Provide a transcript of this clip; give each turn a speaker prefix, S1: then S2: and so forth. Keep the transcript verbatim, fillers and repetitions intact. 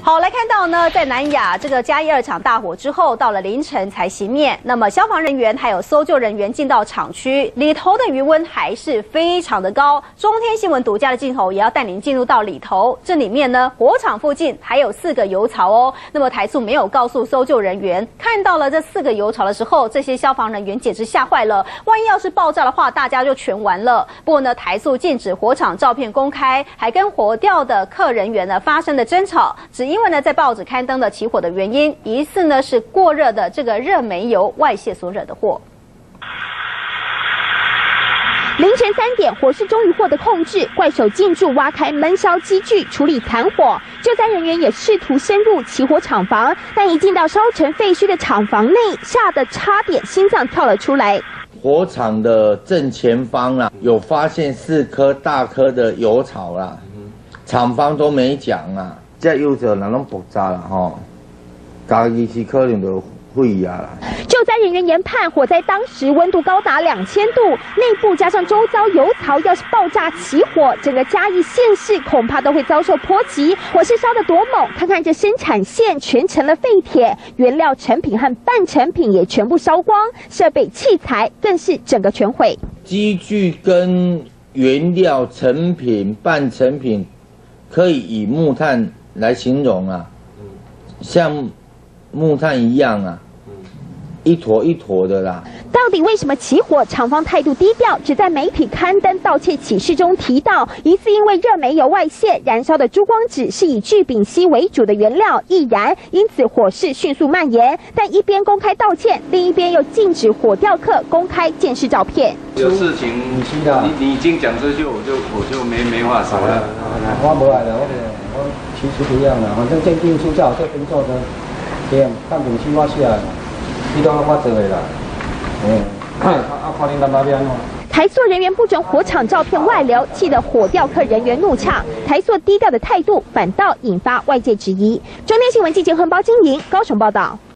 S1: 好，来看到呢，在南亚这个嘉义二厂大火之后，到了凌晨才熄灭。那么消防人员还有搜救人员进到厂区里头的余温还是非常的高。中天新闻独家的镜头也要带您进入到里头，这里面呢，火场附近还有四个油槽哦。那么台塑没有告诉搜救人员，看到了这四个油槽的时候，这些消防人员简直吓坏了。万一要是爆炸的话，大家就全完了。不过呢，台塑禁止火场照片公开，还跟火调的客人员呢发生了争吵，只因为呢，在报纸刊登的起火的原因，疑似呢是过热的这个热煤油外泄所惹的祸。
S2: 凌晨三点，火势终于获得控制，怪手进驻挖开闷烧机具，处理残火。救灾人员也试图深入起火厂房，但一进到烧成废墟的厂房内，吓得差点心脏跳了出来。
S3: 火场的正前方啊，有发现四颗大颗的油槽啦，厂方都没讲啊。这油槽哪能爆炸了吼？家己是可能就毁啊啦。
S2: 救灾人员研判，火灾当时温度高达两千度，内部加上周遭油槽，要是爆炸起火，整个嘉义县市恐怕都会遭受波及。火势烧得多猛，看看这生产线全成了废铁，原料成品和半成品也全部烧光，设备器材更是整个全毁。
S3: 机具跟原料成品、半成品，可以以木炭来形容啊，像木炭一样啊。一坨一坨的啦。
S2: 到底为什么起火？厂方态度低调，只在媒体刊登道歉启事中提到，疑似因为热煤油外泄，燃烧的珠光纸是以聚丙烯为主的原料易燃，因此火势迅速蔓延。但一边公开道歉，另一边又禁止火调客公开监视照片。
S4: 有事情，你你已经讲这句，我就我就没没话说了。
S5: 我没来了，我我其实不一样了，反正鉴定出叫这边做的，这样看丙烯我下来。你都我做的啦，嗯，啊，看恁干那边哦。
S2: 台塑人员不准火场照片外流，气得火调客人员怒呛。台塑低调的态度，反倒引发外界质疑。中天新闻记者何包经营高雄报道。